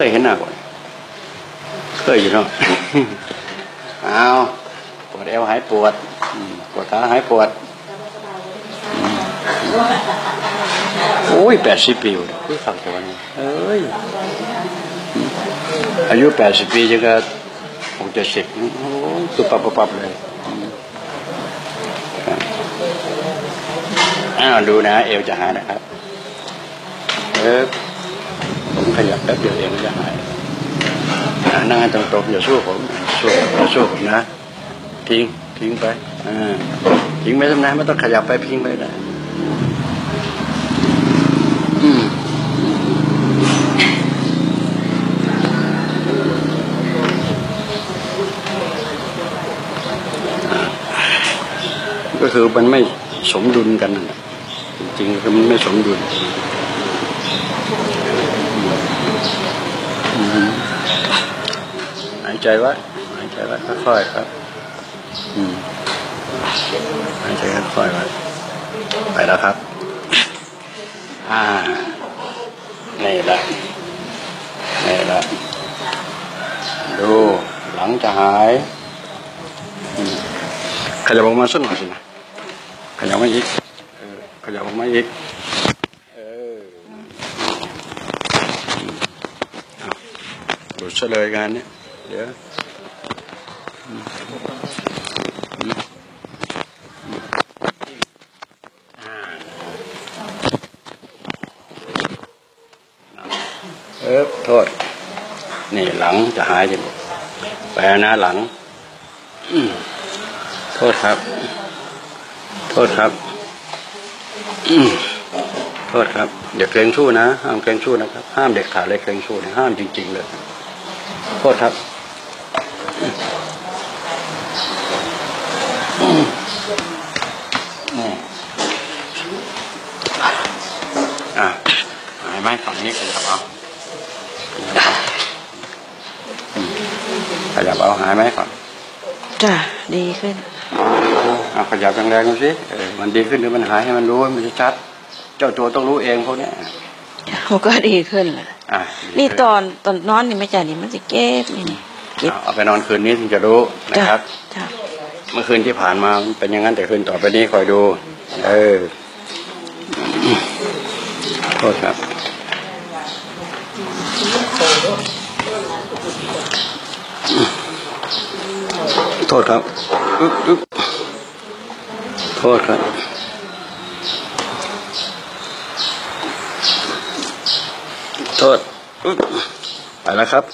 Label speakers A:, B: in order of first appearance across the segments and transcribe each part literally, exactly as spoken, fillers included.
A: ยเห็นหน้าก่อนเคยอยู่เนาะเอาปวดเอวหายปวดปวดขาหายปวดโอ้ยแปดสิบปีเลยที่ฝังตัวนี้เอ้ยอายุแปดสิบปีจะก็หกเจ็ดสิบโอ้ยตุบปับปับเลยอ้าวดูนะเอวจะหายนะครับเออผมขยับแป๊บเดียวเองก็จะหายนั่งให้ตรงๆอย่าสู้ผมสู้อย่าสู้ผมนะทิ้งทิ้งไปอ่าทิ้งไปทำไมไม่ต้องขยับไปทิ้งไปได้อืมก็คือมันไม่สมดุลกันนะจริงๆคือมันไม่สมดุลหายใจไว้หายใจไว้ค่อยๆครับอืมหายใจค่อยๆไว้ไปแล้วครับอ่านี่แหละนี่แหละดูหลังจะหายขยับออกมาสักหน่อยสินะขยับมาอีกเออขยับออกมาอีกเออดูเฉลยกันเนี่ยเดี๋ยวเออโทษนี่หลังจะหายจริงแปลนะหลังโทษครับโทษครับโทษครับเด็กเกรงสู้นะห้ามเกรงสู้นะครับห้ามเด็กขาดเลยเกรงสู้นะห้ามจริงๆเลยโทษครับนี่อ่ะหายไหมฝั่งนี้ขยับเอาขยับเอาหายไหมก่อน
B: จ้ะดีขึ้น
A: เอาขยับแรงๆดูสิเออมันดีขึ้นหรือมันหายให้มันรู้มันจะชัดเจ้าตัวต้องรู้เองพวกนี้
B: มันก็ดีขึ้นแหละนี่ตอนตอนนอนนี่ไม่จ่ายนี่มันจะเก็บนี่นี่เก็บ
A: เอาไปนอนคืนนี้ถึงจะรู้นะครับเมื่อคืนที่ผ่านมาเป็นอย่างนั้นแต่คืนต่อไปนี้คอยดูเออโทษครับโทษครับอึ๊บอึ๊บโทษครับโทษอึ๊บไปแล้วครับ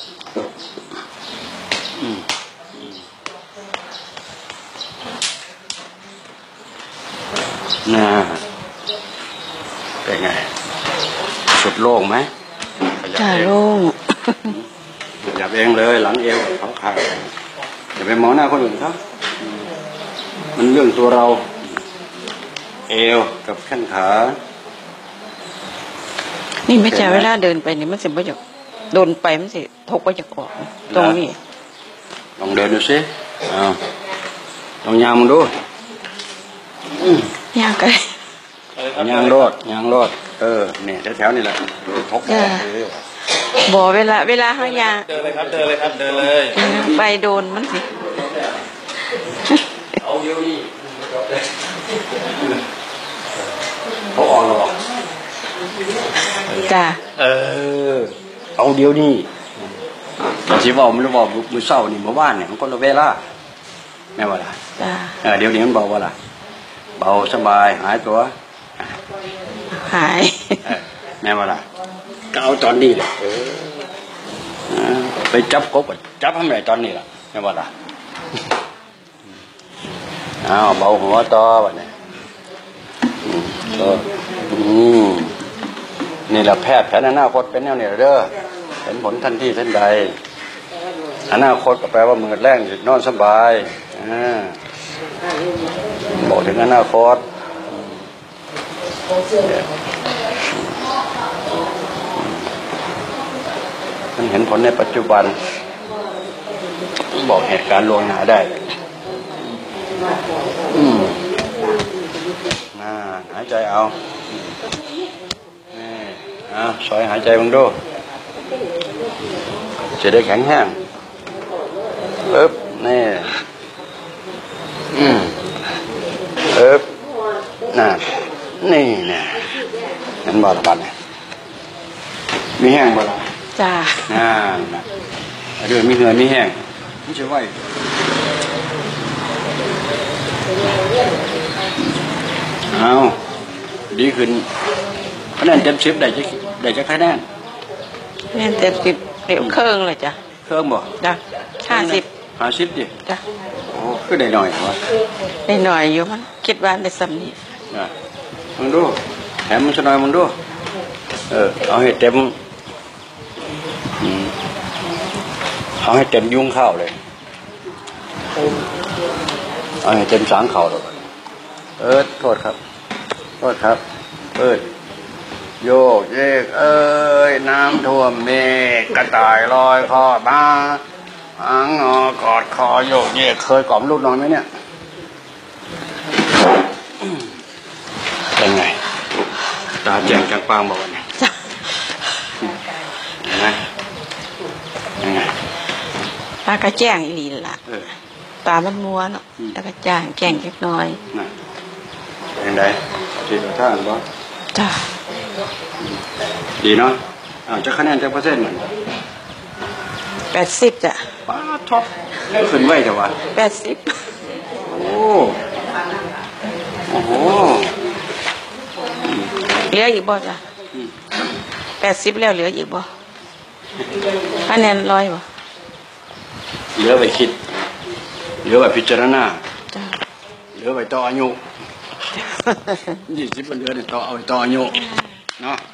A: น่าเป็นไงสุดโล่งไหม
B: จ้าโล่ง
A: อย่าเองเลยหลังเอวเขาขาดอย่าไปมองหน้าคนอื่นครับมันเรื่องตัวเราเอวกับแข้งขา
B: นี่ไม่ใช่เวลาเดินไปนี่มันสิบ่จะโดนไปมันสิทกไปจะออกตรงนี้
A: ลองเดินดูสิเอาลองยางมันดู
B: ยางไกล
A: ยางรอดยางรอดเออเนี่ยแถวๆนี่แหละทก
B: บ่เวลาเวลาเขายาง
C: เดินเลยครับเดินเลยครับเดินเลย
B: ไปโดนมันสิ
A: เอาเดี๋ยวนี้เขาอ่อนหรอก
B: จ้า
A: เออเอาเดี๋ยวนี้สิบอกมันบอกมือเศร้านี่มาบ้านเนี่ยมันก็ละเวลาแม่ว่าล่ะ
B: จ้า
A: เออเดี๋ยวนี้มันเบาว่าล่ะเบาสบายหายตัว
B: หาย
A: แม่ว่าล่ะก็เอาตอนนี้แหละไปจับกบจับทำไรตอนนี้ล่ะแม่ว่าล่ะอ้าวเบาหัวต่อวะเนี่ยก็นี่แหละแพทย์แผนอนาคตเป็นแนวเนี่ยเด้อเห็นผลทันทีทันใดอนาคตก็แปลว่ามือแรงหยุดนอนสบายบอกถึงอนาคตมันเห็นผลในปัจจุบันบอกเหตุการณ์ล่วงหน้าได้อืมน่าหายใจเอานี่อ่ะสอยหายใจมึงดูจะได้แข็งแห้งปึ๊บนี่อืมปึ๊บน่ะนี่เนี่ยเห็นบ่ละบัดเนี่ยมีแห้งบ่ละ
B: จ้า
A: น่านะเดือดมีเหือมีแห้งไม่ใช่ไหวเอาดีขึ้นคะแนนเต็มสิบได้จะได้จะคะแนน
B: คะแนนเต็มสิบเดี๋ยวเครื่องเลยจ้ะ
A: เครื่องบ่
B: จ้ะห้าสิบ
A: ห้าสิบดิ
B: จ้ะ
A: โอ้คือได้หน่อยวะ
B: ได้หน่อยอยู่มันคิดว่าได้สำนี
A: อ่ะมึงดูแถมมันจะหน่อยมึงดูเออเอาให้เต็มเอาให้เต็มยุ้งข้าวเลยเอาให้เต็มสางข้าวเลยเออโทษครับโทษครับเปิดโยกเยกเอ้ยน้ำท่วมเมฆกระต่ายลอยคอมาหางงอกอดคอโยกเยกเคยกล่อมลูกน้อยไหมเนี่ยเป็นไงตาแจ่งจังปางบอกว่าไงยังไงยังไง
B: ตากระแจ้งอีหลีล่ะตามันมัวเนาะตากระแจ้งแจ้งเล็กน้อย
A: ยังไงจีบท่านบ่
B: จ้า
A: ดีเนาะอ่าจะคะแนนจะเปอร์เซ็นต์เหมือน
B: แปดสิบจ้ะ
A: ป้าท็อปขึ้นไว้แต่ว่า
B: แปดสิบ
A: โอ้โอ้โห
B: เหลืออีกบ่จ้ะแปดสิบแล้วเหลืออีกบ่คะแนนร้อยบ่
A: เหลือไปคิดเหลือไปพิจารณาเหลือไปต่ออายุยี่สิบเหลือเนี่ยต่อเอาไปต่ออายุเนาะ